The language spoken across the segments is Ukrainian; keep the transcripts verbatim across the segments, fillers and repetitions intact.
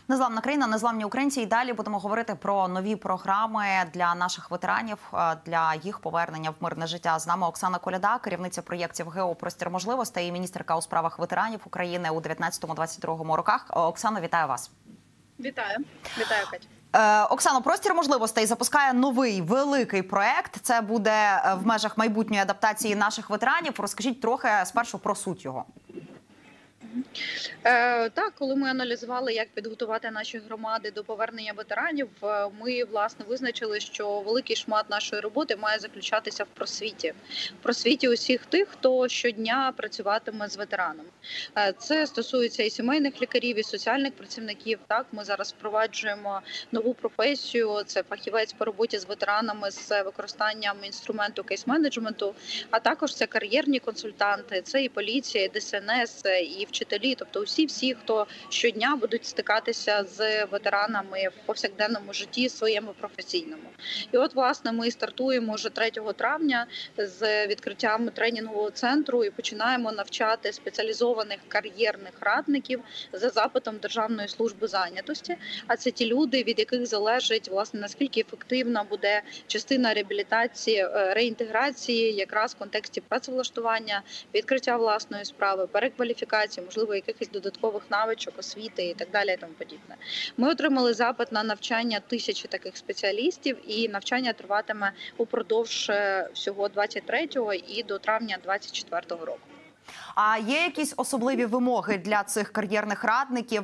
Незламна країна, незламні українці. І далі будемо говорити про нові програми для наших ветеранів, для їх повернення в мирне життя. З нами Оксана Коляда, керівниця проєктів «Геопростір можливостей» і міністерка у справах ветеранів України у дев'ятнадцятому-двадцять другому роках. Оксана, вітаю вас. Вітаю. Вітаю, Катя. Оксано, «Простір можливостей» запускає новий великий проєкт. Це буде в межах майбутньої адаптації наших ветеранів. Розкажіть трохи спершу про суть його. Е, так, коли ми аналізували, як підготувати наші громади до повернення ветеранів, ми, власне, визначили, що великий шмат нашої роботи має заключатися в просвіті. В просвіті усіх тих, хто щодня працюватиме з ветеранами. Е, це стосується і сімейних лікарів, і соціальних працівників. Так, ми зараз впроваджуємо нову професію, це фахівець по роботі з ветеранами з використанням інструменту кейс-менеджменту, а також це кар'єрні консультанти, це і поліція, і Д С Н С, і вчителі, тобто усі-всі, хто щодня будуть стикатися з ветеранами в повсякденному житті своєму професійному. І от, власне, ми стартуємо вже третього травня з відкриттям тренінгового центру і починаємо навчати спеціалізованих кар'єрних радників за запитом Державної служби зайнятості. А це ті люди, від яких залежить, власне, наскільки ефективна буде частина реабілітації, реінтеграції якраз в контексті працевлаштування, відкриття власної справи, перекваліфікації, можливо, якихось додаткових навичок, освіти і так далі і тому подібне. Ми отримали запит на навчання тисячі таких спеціалістів, і навчання триватиме упродовж всього двадцять третього і до травня двадцять четвертого року. А є якісь особливі вимоги для цих кар'єрних радників?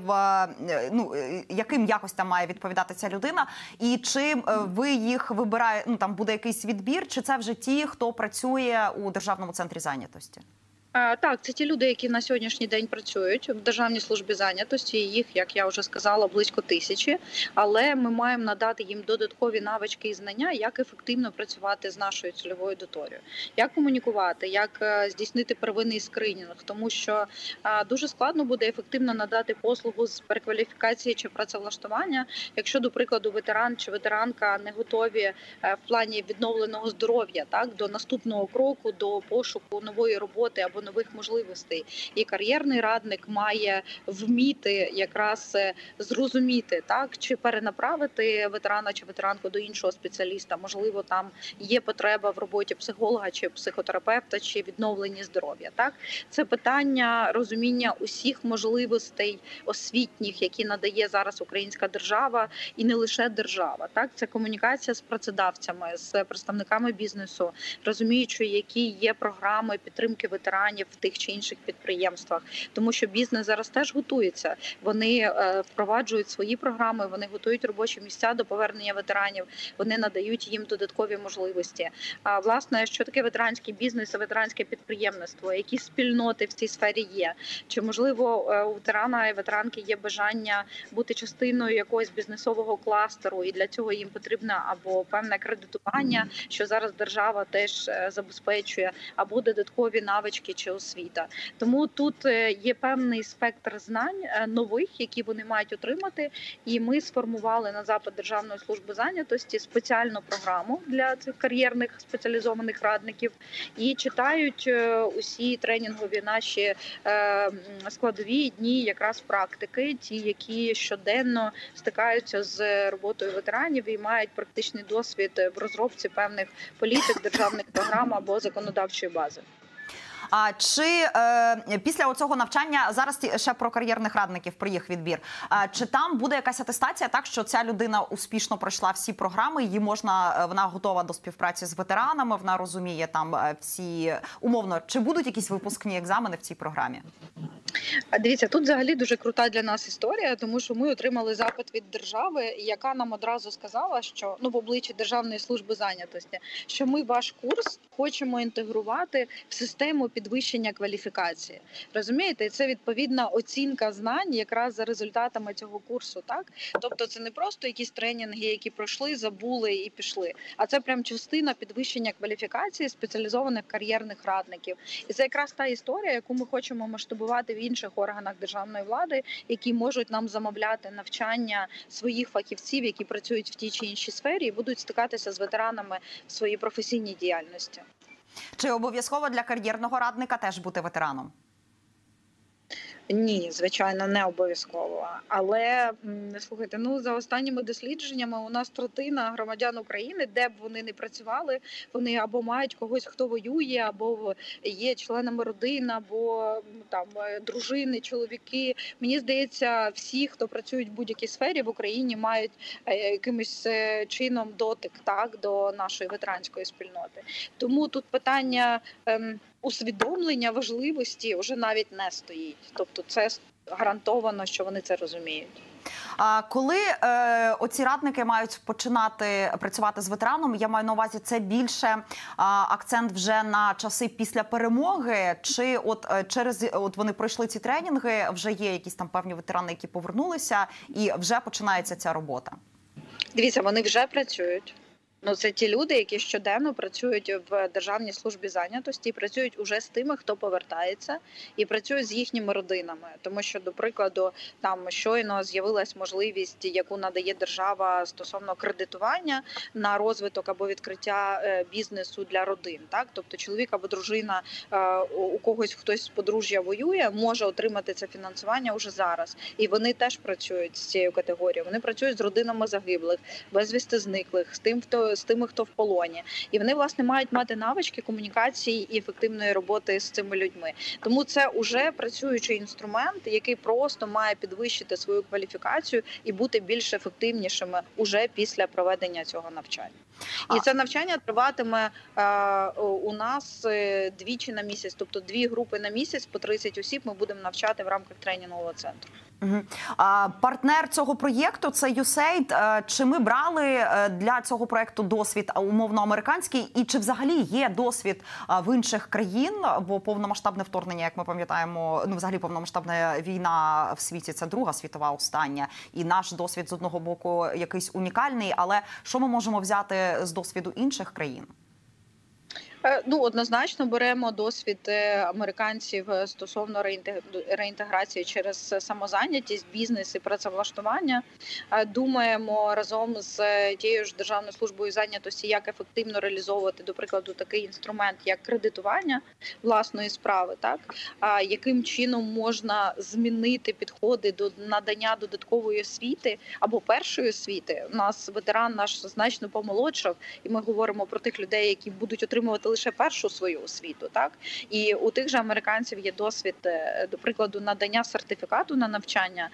Ну, яким якостям має відповідати ця людина? І чи ви їх вибираєте, ну, там буде якийсь відбір, чи це вже ті, хто працює у Державному центрі зайнятості? Так, це ті люди, які на сьогоднішній день працюють в Державній службі зайнятості. Їх, як я вже сказала, близько тисячі. Але ми маємо надати їм додаткові навички і знання, як ефективно працювати з нашою цільовою аудиторією, як комунікувати, як здійснити первинний скринінг. Тому що дуже складно буде ефективно надати послугу з перекваліфікації чи працевлаштування, якщо, до прикладу, ветеран чи ветеранка не готові в плані відновленого здоров'я, так, до наступного кроку, до пошуку нової роботи або нових можливостей. І кар'єрний радник має вміти якраз зрозуміти, так, чи перенаправити ветерана чи ветеранку до іншого спеціаліста. Можливо, там є потреба в роботі психолога чи психотерапевта, чи відновленні здоров'я. Так, це питання розуміння усіх можливостей освітніх, які надає зараз українська держава, і не лише держава. Так, це комунікація з працедавцями, з представниками бізнесу, розуміючи, які є програми підтримки ветеранів в тих чи інших підприємствах, тому що бізнес зараз теж готується. Вони е, впроваджують свої програми, вони готують робочі місця до повернення ветеранів, вони надають їм додаткові можливості. А власне, що таке ветеранський бізнес і ветеранське підприємництво, які спільноти в цій сфері є? Чи можливо у ветерана і ветеранки є бажання бути частиною якогось бізнесового кластеру, і для цього їм потрібно або певне кредитування, що зараз держава теж забезпечує, або додаткові навички чи освіта. Тому тут є певний спектр знань нових, які вони мають отримати, і ми сформували на запит Державної служби зайнятості спеціальну програму для цих кар'єрних спеціалізованих радників і читають усі тренінгові наші складові дні якраз практики, ті, які щоденно стикаються з роботою ветеранів і мають практичний досвід в розробці певних політик, державних програм або законодавчої бази. А чи е, після оцього навчання, зараз ще про кар'єрних радників, про їх відбір, а, чи там буде якась атестація, так, що ця людина успішно пройшла всі програми, її можна, вона готова до співпраці з ветеранами, вона розуміє там всі, умовно, чи будуть якісь випускні екзамени в цій програмі? Дивіться, тут взагалі дуже крута для нас історія, тому що ми отримали запит від держави, яка нам одразу сказала, що, ну, в обличчі Державної служби зайнятості, що ми ваш курс хочемо інтегрувати в систему підвищення кваліфікації. Розумієте? І це відповідна оцінка знань якраз за результатами цього курсу, так? Тобто це не просто якісь тренінги, які пройшли, забули і пішли, а це прям частина підвищення кваліфікації спеціалізованих кар'єрних радників. І це якраз та історія, яку ми хочемо масштабувати в інших органах державної влади, які можуть нам замовляти навчання своїх фахівців, які працюють в тій чи іншій сфері і будуть стикатися з ветеранами в своїй професійній діяльності. Чи обов'язково для кар'єрного радника теж бути ветераном? Ні, звичайно, не обов'язково. Але слухайте, ну за останніми дослідженнями у нас третина громадян України, де б вони не працювали, вони або мають когось, хто воює, або є членами родини, або там дружини, чоловіки. Мені здається, всі, хто працюють в будь-якій сфері в Україні, мають якимось чином дотик, так, до нашої ветеранської спільноти. Тому тут питання ем, усвідомлення важливості вже навіть не стоїть. Тобто це гарантовано, що вони це розуміють. А коли е, оці радники мають починати працювати з ветераном, я маю на увазі, це більше е, акцент вже на часи після перемоги, чи от е, через от вони пройшли ці тренінги, вже є якісь там певні ветерани, які повернулися, і вже починається ця робота? Дивіться, вони вже працюють. Ну, це ті люди, які щоденно працюють в Державній службі зайнятості, і працюють уже з тими, хто повертається, і працюють з їхніми родинами. Тому що, до прикладу, там щойно з'явилась можливість, яку надає держава стосовно кредитування на розвиток або відкриття бізнесу для родин. Так, тобто чоловік або дружина, у когось хтось з подружжя воює, може отримати це фінансування уже зараз. І вони теж працюють з цією категорією. Вони працюють з родинами загиблих, безвісти зниклих, з тим, хто з тими, хто в полоні. І вони, власне, мають мати навички комунікації і ефективної роботи з цими людьми. Тому це вже працюючий інструмент, який просто має підвищити свою кваліфікацію і бути більш ефективнішими уже після проведення цього навчання. І це навчання триватиме е, у нас двічі на місяць, тобто дві групи на місяць, по тридцять осіб ми будемо навчати в рамках тренінгового центру. Угу. А, партнер цього проєкту – це ю ес ей ай ді. Чи ми брали для цього проєкту досвід умовно американський? І чи взагалі є досвід в інших країн? Бо повномасштабне вторгнення, як ми пам'ятаємо, ну взагалі повномасштабна війна в світі – це Друга світова остання. І наш досвід з одного боку якийсь унікальний. Але що ми можемо взяти з досвіду інших країн? Ну, однозначно беремо досвід американців стосовно реінтеграції через самозайнятість, бізнес і працевлаштування. Думаємо разом з тією ж Державною службою зайнятості, як ефективно реалізовувати, до прикладу, такий інструмент, як кредитування власної справи, так? Яким чином можна змінити підходи до надання додаткової освіти або першої освіти. У нас ветеран наш значно помолодшав, і ми говоримо про тих людей, які будуть отримувати лише першу свою освіту, так? І у тих же американців є досвід, до прикладу, надання сертифікату на навчання.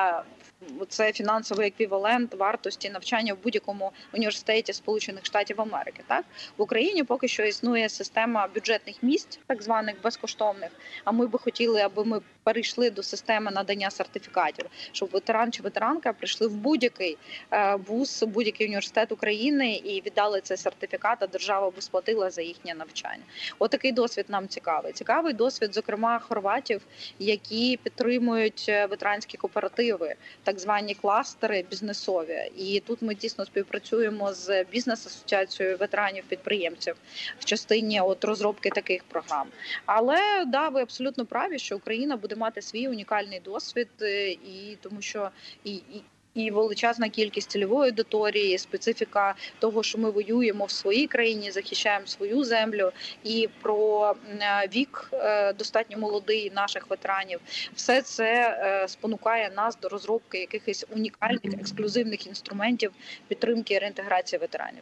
Це фінансовий еквівалент вартості навчання в будь-якому університеті Сполучених Штатів Америки. Так? В Україні поки що існує система бюджетних місць, так званих безкоштовних, а ми би хотіли, аби ми перейшли до системи надання сертифікатів, щоб ветеран чи ветеранка прийшли в будь-який вуз, будь-який університет України і віддали цей сертифікат, а держава би сплатила за їхнє навчання. Отакий досвід нам цікавий. Цікавий досвід, зокрема, хорватів, які підтримують ветеранські кооперативи, так звані кластери бізнесові. І тут ми дійсно співпрацюємо з бізнес-асоціацією ветеранів-підприємців в частині от розробки таких програм. Але, да, ви абсолютно праві, що Україна буде мати свій унікальний досвід, і тому що і, і І величезна кількість цільової аудиторії, специфіка того, що ми воюємо в своїй країні, захищаємо свою землю, і про вік достатньо молодий наших ветеранів. Все це спонукає нас до розробки якихось унікальних, ексклюзивних інструментів підтримки і реінтеграції ветеранів.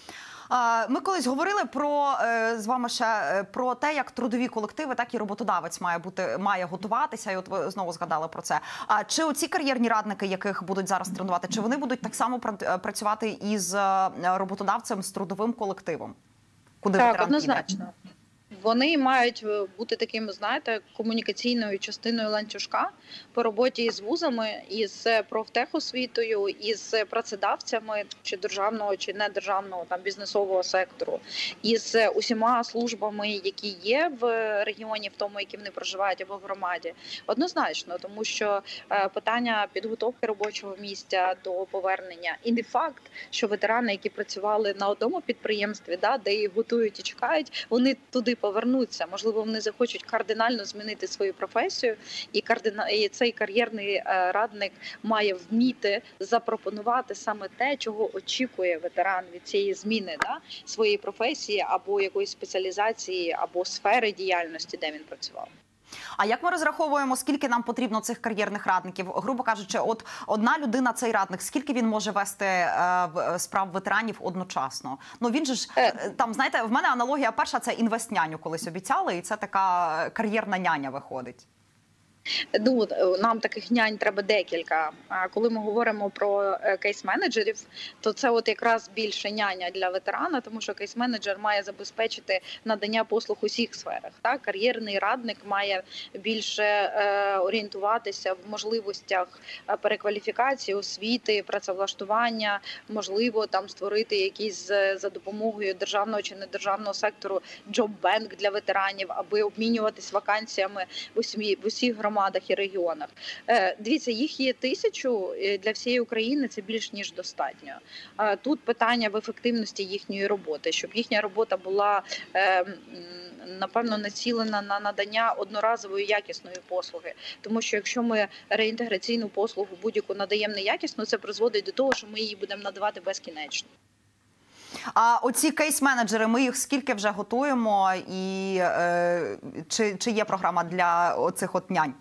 Ми колись говорили про з вами ще про те, як трудові колективи, так і роботодавець має бути має готуватися. І от ви знову згадали про це. А чи оці кар'єрні радники, яких будуть зараз тренувати, чи вони будуть так само працювати із роботодавцем, з трудовим колективом? Куди так, однозначно. Вони мають бути такими, знаєте, комунікаційною частиною ланцюжка по роботі із вузами, із профтехосвітою, із працедавцями чи державного, чи недержавного там бізнесового сектору, із усіма службами, які є в регіоні, в тому, яким вони проживають, або в громаді. Однозначно, тому що питання підготовки робочого місця до повернення і не факт, що ветерани, які працювали на одному підприємстві, да, де їх готують і чекають, вони туди повернуться. Можливо, вони захочуть кардинально змінити свою професію, і, кардина... і цей кар'єрний радник має вміти запропонувати саме те, чого очікує ветеран від цієї зміни, да, своєї професії або якоїсь спеціалізації, або сфери діяльності, де він працював. А як ми розраховуємо, скільки нам потрібно цих кар'єрних радників? Грубо кажучи, от одна людина, цей радник, скільки він може вести е, справ ветеранів одночасно? Ну він же ж, е, там, знаєте, в мене аналогія перша – це інвестняню колись обіцяли, і це така кар'єрна няня виходить. Ну, нам таких нянь треба декілька. А коли ми говоримо про кейс-менеджерів, то це от якраз більше няня для ветерана, тому що кейс-менеджер має забезпечити надання послуг у всіх сферах. Так? Кар'єрний радник має більше е, орієнтуватися в можливостях перекваліфікації, освіти, працевлаштування, можливо, там створити якийсь за допомогою державного чи недержавного сектору джоб-бенк для ветеранів, аби обмінюватись вакансіями в усі, в усіх громадах. громадах і регіонах. Дивіться, їх є тисячу, для всієї України це більш ніж достатньо. Тут питання в ефективності їхньої роботи, щоб їхня робота була, напевно, націлена на надання одноразової якісної послуги. Тому що якщо ми реінтеграційну послугу будь-яку надаємо неякісно, це призводить до того, що ми її будемо надавати безкінечно. А оці кейс-менеджери, ми їх скільки вже готуємо, і е, чи, чи є програма для оцих от нянь?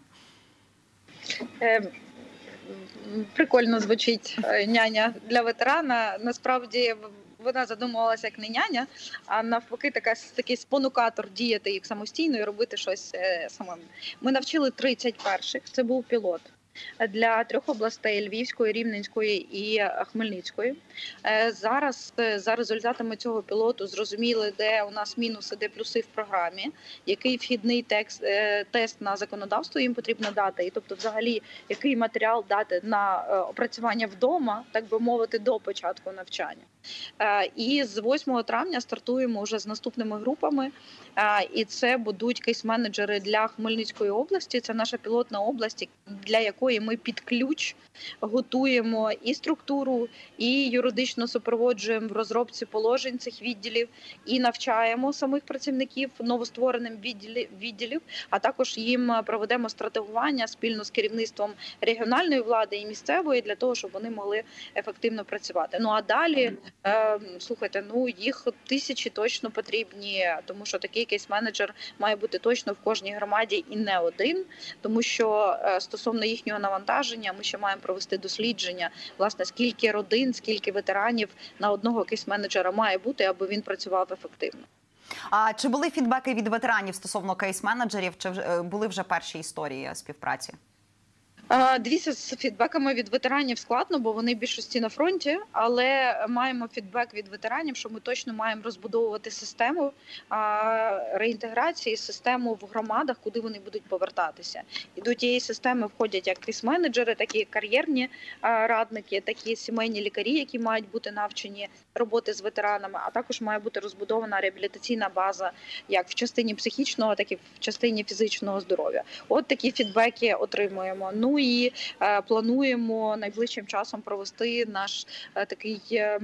Е, прикольно звучить няня для ветерана. Насправді вона задумувалася як не няня, а навпаки така, такий спонукатор діяти їх самостійно і робити щось е, самим. Ми навчили тридцять перших, це був пілот. Для трьох областей – Львівської, Рівненської і Хмельницької. Зараз за результатами цього пілоту зрозуміли, де у нас мінуси, де плюси в програмі, який вхідний текст, тест на законодавство їм потрібно дати, і тобто взагалі який матеріал дати на опрацювання вдома, так би мовити, до початку навчання. І з восьмого травня стартуємо вже з наступними групами, і це будуть кейс-менеджери для Хмельницької області, це наша пілотна область, для якої ми під ключ готуємо і структуру, і юридично супроводжуємо в розробці положень цих відділів, і навчаємо самих працівників новоствореним відділів, а також їм проведемо стратегування спільно з керівництвом регіональної влади і місцевої для того, щоб вони могли ефективно працювати. Ну а далі, е, слухайте, ну їх тисячі точно потрібні, тому що такий кейс-менеджер має бути точно в кожній громаді і не один, тому що е, стосовно їхнього навантаження ми ще маємо провести дослідження, власне, скільки родин, скільки ветеранів на одного кейс-менеджера має бути, аби він працював ефективно. А чи були фідбеки від ветеранів стосовно кейс-менеджерів, чи були вже перші історії співпраці? Дивіться, з фідбеками від ветеранів складно, бо вони в більшості на фронті, але маємо фідбек від ветеранів, що ми точно маємо розбудовувати систему реінтеграції, систему в громадах, куди вони будуть повертатися. І до тієї системи входять як кейс-менеджери, так і кар'єрні радники, так і сімейні лікарі, які мають бути навчені роботи з ветеранами, а також має бути розбудована реабілітаційна база як в частині психічного, так і в частині фізичного здоров'я. От такі фідбеки отримуємо. Ну і е, плануємо найближчим часом провести наш е, такий е,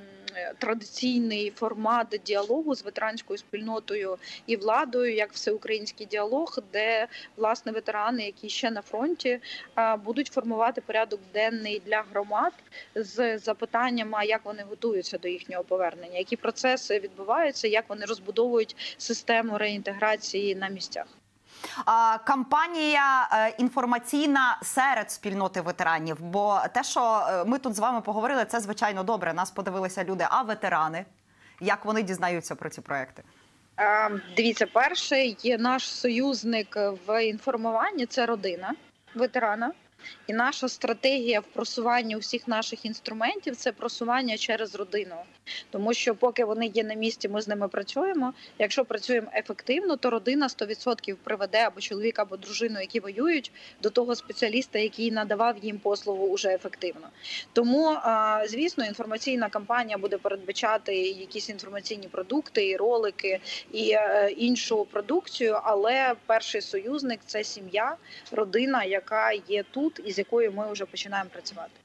традиційний формат діалогу з ветеранською спільнотою і владою, як всеукраїнський діалог, де, власне, ветерани, які ще на фронті, е, будуть формувати порядок денний для громад з запитанням, а як вони готуються до їхнього повернення, які процеси відбуваються, як вони розбудовують систему реінтеграції на місцях. Кампанія інформаційна серед спільноти ветеранів, бо те, що ми тут з вами поговорили, це, звичайно, добре. Нас подивилися люди, а ветерани? Як вони дізнаються про ці проекти? Дивіться, перший є наш союзник в інформуванні – це родина ветерана. І наша стратегія в просуванні усіх наших інструментів – це просування через родину. Тому що поки вони є на місці, ми з ними працюємо. Якщо працюємо ефективно, то родина сто відсотків приведе або чоловіка, або дружину, які воюють, до того спеціаліста, який надавав їм послугу уже ефективно. Тому, звісно, інформаційна кампанія буде передбачати якісь інформаційні продукти, і ролики, і іншу продукцію, але перший союзник – це сім'я, родина, яка є тут і з якою ми вже починаємо працювати.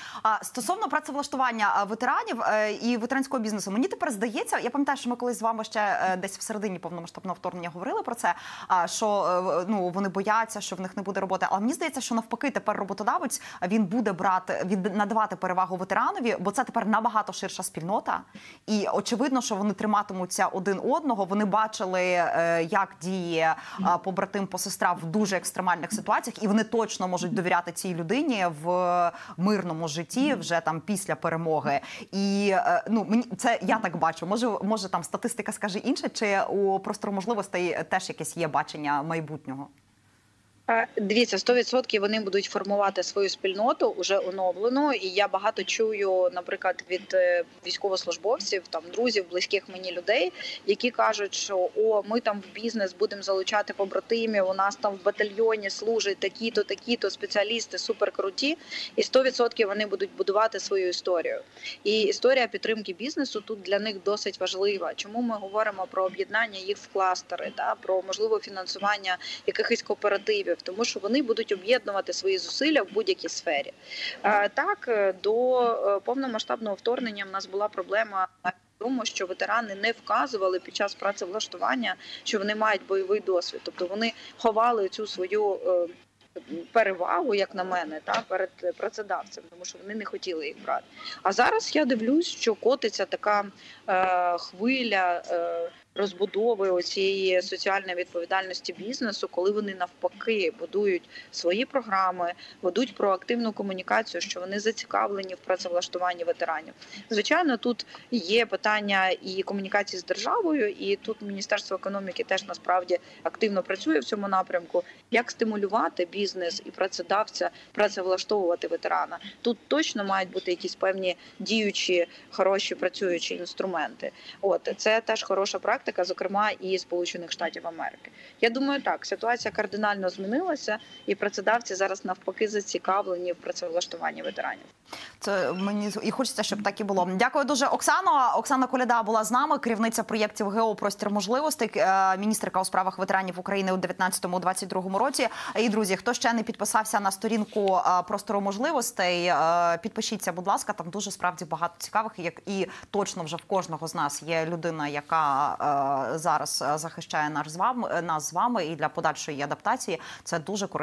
А стосовно працевлаштування ветеранів е, і ветеранського бізнесу, мені тепер здається, я пам'ятаю, що ми колись з вами ще е, десь в середині повномасштабного вторгнення говорили про це, а, що е, ну, вони бояться, що в них не буде роботи. Але мені здається, що навпаки тепер роботодавець, він буде брати, від, надавати перевагу ветеранові, бо це тепер набагато ширша спільнота. І очевидно, що вони триматимуться один одного. Вони бачили, е, як діє е, побратим, посестра в дуже екстремальних ситуаціях, і вони точно можуть довіряти цій людині в мирному житті вже там після перемоги. І е, ну мені це я так бачу. Може, може там статистика скаже інше, чи у простору можливостей теж якесь є бачення майбутнього? Дивіться, сто відсотків вони будуть формувати свою спільноту уже оновлену, і я багато чую, наприклад, від військовослужбовців, там друзів, близьких мені людей, які кажуть, що о, ми там в бізнес будемо залучати побратимів, у нас там в батальйоні служать такі-то, такі-то спеціалісти суперкруті, і сто відсотків вони будуть будувати свою історію. І історія підтримки бізнесу тут для них досить важлива. Чому ми говоримо про об'єднання їх в кластери, да, про можливе фінансування якихось кооперативів, тому що вони будуть об'єднувати свої зусилля в будь-якій сфері. Так, до повномасштабного вторгнення в нас була проблема в тому, що ветерани не вказували під час працевлаштування, що вони мають бойовий досвід. Тобто вони ховали цю свою перевагу, як на мене, та, перед працедавцем, тому що вони не хотіли їх брати. А зараз я дивлюсь, що котиться така е, хвиля е, розбудови цієї соціальної відповідальності бізнесу, коли вони навпаки будують свої програми, ведуть проактивну комунікацію, що вони зацікавлені в працевлаштуванні ветеранів. Звичайно, тут є питання і комунікації з державою, і тут Міністерство економіки теж насправді активно працює в цьому напрямку. Як стимулювати бізнес і працедавця працевлаштовувати ветерана? Тут точно мають бути якісь певні діючі, хороші, працюючі інструменти. От, це теж хороша практика, зокрема і Сполучених Штатів Америки. Я думаю, так, ситуація кардинально змінилася, і працедавці зараз навпаки зацікавлені в працевлаштуванні ветеранів. Це мені і хочеться, щоб так і було. Дякую дуже, Оксано. Оксана Коляда була з нами, керівниця проєктів ГЕО «Простір можливостей», міністерка у справах ветеранів України у дев'ятнадцятому - двадцять другому році. І, друзі, хто ще не підписався на сторінку «Простору можливостей», підпишіться, будь ласка, там дуже справді багато цікавих, як і точно вже в кожного з нас є людина, яка зараз захищає нас з вами, нас з вами, і для подальшої адаптації це дуже корисно.